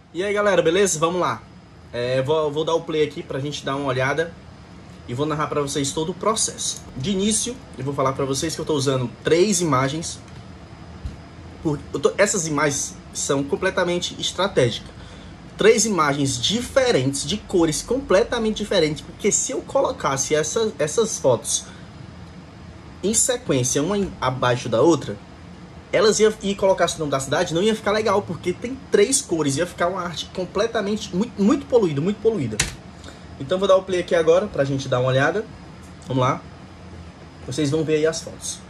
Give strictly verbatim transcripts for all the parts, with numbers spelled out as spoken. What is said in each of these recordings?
E aí galera, beleza? Vamos lá. É, vou, vou dar o play aqui pra gente dar uma olhada e vou narrar pra vocês todo o processo. De início, eu vou falar pra vocês que eu tô usando três imagens. Por, eu tô, essas imagens são completamente estratégicas. Três imagens diferentes, de cores completamente diferentes, porque se eu colocasse essa, essas fotos em sequência, uma abaixo da outra, elas iam e colocasse o nome da cidade, não ia ficar legal, porque tem três cores, ia ficar uma arte completamente, muito, muito poluída, muito poluída. Então vou dar o play aqui agora, pra gente dar uma olhada. Vamos lá. Vocês vão ver aí as fotos.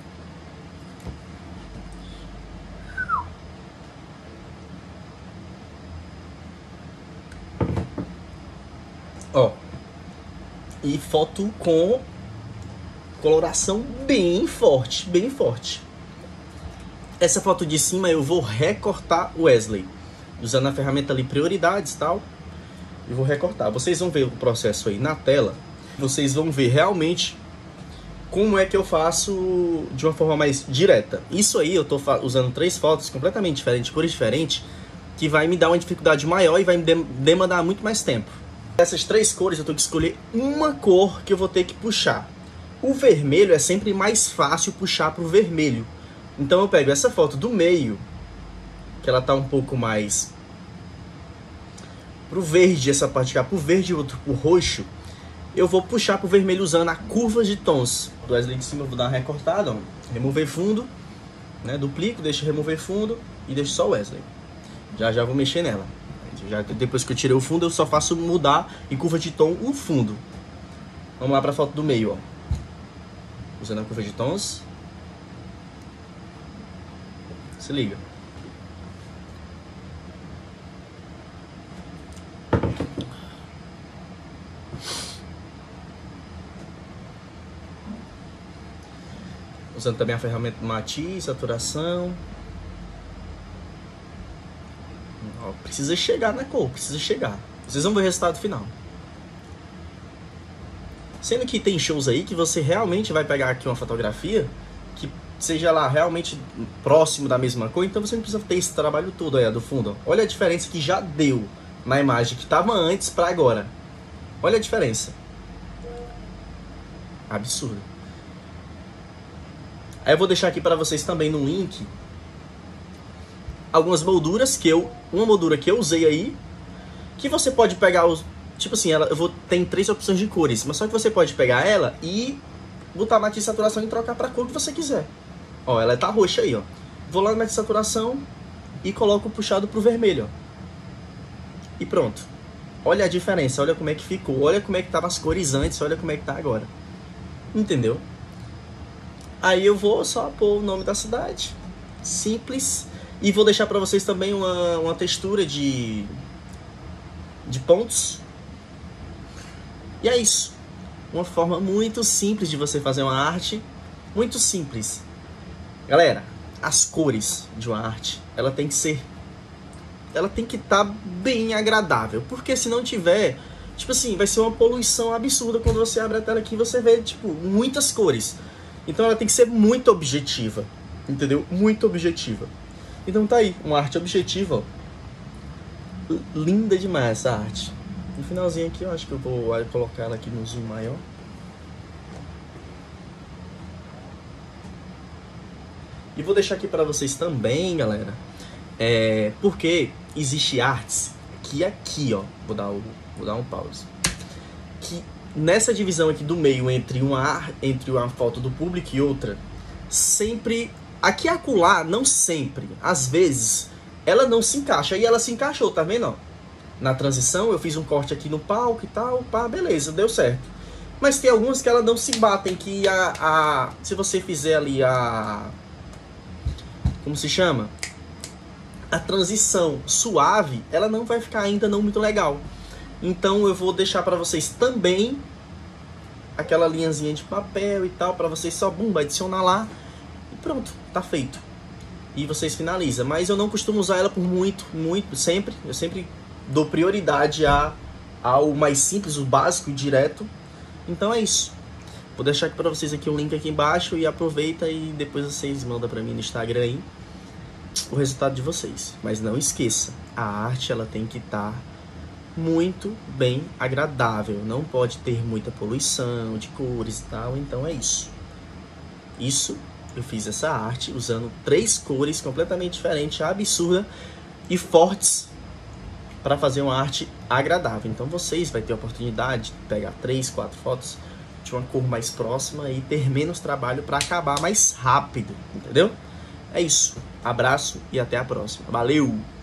Ó. E foto com coloração bem forte, bem forte. Essa foto de cima eu vou recortar o Wesley, usando a ferramenta ali prioridades e tal. Eu vou recortar. Vocês vão ver o processo aí na tela. Vocês vão ver realmente como é que eu faço de uma forma mais direta. Isso aí eu tô usando três fotos completamente diferentes, cores diferentes, que vai me dar uma dificuldade maior e vai me demandar muito mais tempo. Essas três cores eu tenho que escolher uma cor que eu vou ter que puxar. O vermelho é sempre mais fácil puxar para o vermelho. Então eu pego essa foto do meio, que ela tá um pouco mais pro verde, essa parte cá pro verde e outro pro roxo. Eu vou puxar pro vermelho usando a curva de tons. Do Wesley de cima eu vou dar uma recortada, ó. Remover fundo, né? Duplico, deixo remover fundo e deixo só o Wesley. Já já vou mexer nela. Já, depois que eu tirei o fundo, eu só faço mudar em curva de tom o fundo. Vamos lá pra foto do meio, ó. Usando a curva de tons. Se liga. Usando também a ferramenta matiz, saturação. Ó, precisa chegar na cor, precisa chegar. Vocês vão ver o resultado final. Sendo que tem shows aí que você realmente vai pegar aqui uma fotografia que seja lá realmente próximo da mesma cor, então você não precisa ter esse trabalho todo aí do fundo. Ó. Olha a diferença que já deu na imagem que estava antes para agora. Olha a diferença. Absurdo. Aí eu vou deixar aqui para vocês também no link algumas molduras que eu, uma moldura que eu usei aí, que você pode pegar os, tipo assim, ela, eu vou tem três opções de cores, mas só que você pode pegar ela e botar matiz de saturação e trocar para a cor que você quiser. Ó, ela tá roxa aí, ó. Vou lá no matiz de saturação e coloco o puxado pro vermelho, ó. E pronto. Olha a diferença, olha como é que ficou, olha como é que tava as cores antes, olha como é que tá agora. Entendeu? Aí eu vou só pôr o nome da cidade, simples, e vou deixar para vocês também uma, uma textura de, de pontos. E é isso. Uma forma muito simples de você fazer uma arte, muito simples. Galera, as cores de uma arte, ela tem que ser, ela tem que estar tá bem agradável, porque se não tiver, tipo assim, vai ser uma poluição absurda quando você abre a tela aqui e você vê, tipo, muitas cores. Então ela tem que ser muito objetiva, entendeu? Muito objetiva. Então tá aí, uma arte objetiva, ó. Linda demais essa arte. No finalzinho aqui, eu acho que eu vou colocar ela aqui no zoom maior. E vou deixar aqui para vocês também, galera, é, porque existe artes que aqui, ó, vou dar, o, vou dar um pause, que nessa divisão aqui do meio entre uma, entre uma foto do público e outra, sempre, aqui e acolá, não sempre, às vezes, ela não se encaixa, e ela se encaixou, tá vendo, ó? Na transição, eu fiz um corte aqui no palco e tal, pá, beleza, deu certo. Mas tem algumas que ela não se batem, que a, a se você fizer ali a... como se chama? A transição suave, ela não vai ficar ainda não muito legal. Então eu vou deixar para vocês também aquela linhazinha de papel e tal, para vocês só, bum, adicionar lá e pronto, tá feito. E vocês finalizam. Mas eu não costumo usar ela por muito, muito, sempre. Eu sempre dou prioridade a, ao mais simples, o básico e direto. Então é isso. Vou deixar aqui para vocês aqui um link aqui embaixo e aproveita e depois vocês mandam para mim no Instagram aí o resultado de vocês. Mas não esqueça, a arte ela tem que estar muito bem agradável, não pode ter muita poluição de cores e tal, então é isso. Isso, eu fiz essa arte usando três cores completamente diferentes, absurda e fortes, para fazer uma arte agradável. Então vocês vão ter a oportunidade de pegar três, quatro fotos de uma cor mais próxima e ter menos trabalho para acabar mais rápido, entendeu? É isso. Abraço e até a próxima. Valeu!